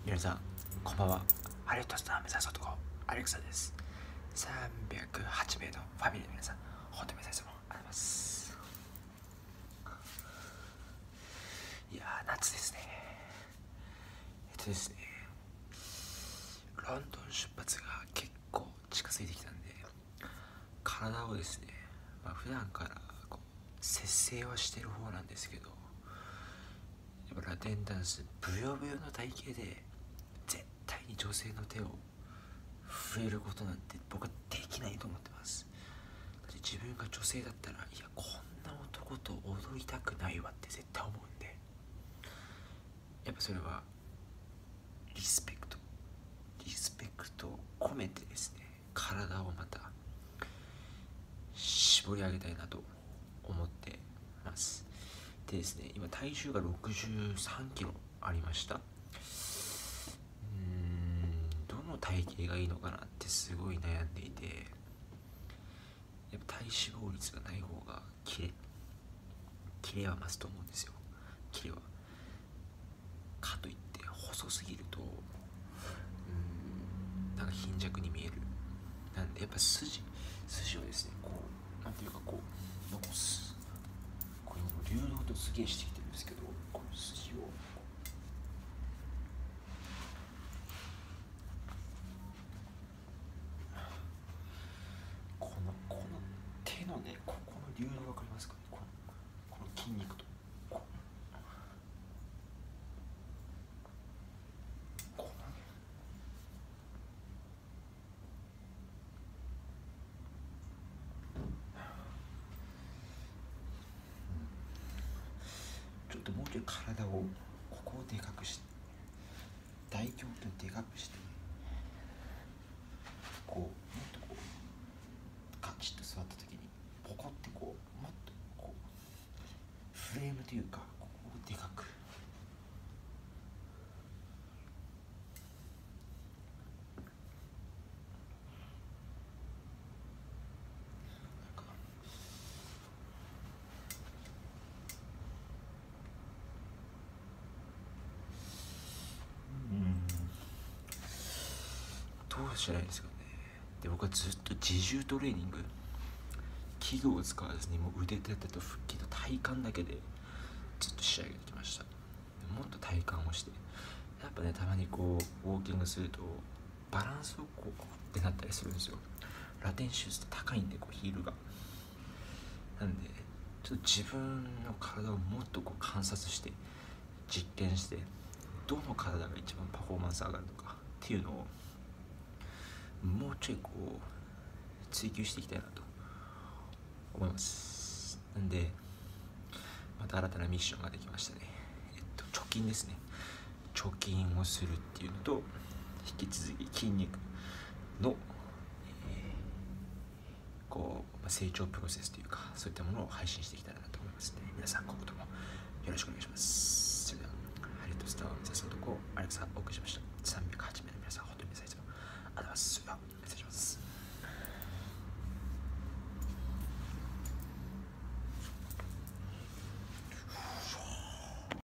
皆さんこんばんは。ハリウッドスター目指す男アレクサです。308名のファミリーの皆さん、本当に皆さんもありがとうございます。いやー、夏ですね。ですね、ロンドン出発が結構近づいてきたんで、体をですね、普段から節制はしてる方なんですけど、やっぱラテンダンスブヨブヨの体型で絶対に女性の手を触れることなんて僕はできないと思ってます。だって自分が女性だったら、いやこんな男と踊りたくないわって絶対思うんで、やっぱそれはリスペクトを込めてですね、体をまた絞り上げたいなと思ってます。でですね、今体重が63キロありました。どの体型がいいのかなってすごい悩んでいて、やっぱ体脂肪率がない方がキレは増すと思うんですよ。キレはかといって細すぎるとなんか貧弱に見える。なんでやっぱ筋をですね、こうなんていうかこう残す。これも流動とすげえしてきてるんですけど、この筋をこの手のね、ここの流動わかりますかね。この筋肉とこのね、ちょっともうちょい体をここをでかくして、大胸筋をでかくして、こうもっとこうガチッと座った時にポコってこうもっとこうフレームというか、ここをでかく。どうしたらいいですかね。で、僕はずっと自重トレーニング、器具を使わずにもう腕立てと腹筋と体幹だけでずっと仕上げてきました。もっと体幹をして、やっぱね、たまにこうウォーキングするとバランスをこうってなったりするんですよ。ラテンシューズって高いんで、こうヒールが。なんでちょっと自分の体をもっとこう観察して実験して、どの体が一番パフォーマンス上がるのかっていうのをもうちょいこう追求していきたいなと思います。なんでまた新たなミッションができましたね。貯金ですね。貯金をするっていうのと、引き続き筋肉の、成長プロセスというか、そういったものを配信していきたいなと思いますので、皆さん今後ともよろしくお願いします。それではハリウッドスターを目指す男アレクサをお送りしました。308